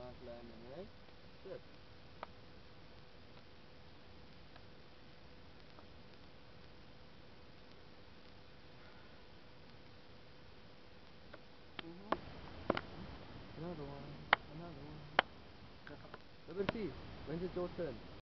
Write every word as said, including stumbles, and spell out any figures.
Nice landing, right? Good. Another one. Another one. Liberty, when's it your turn?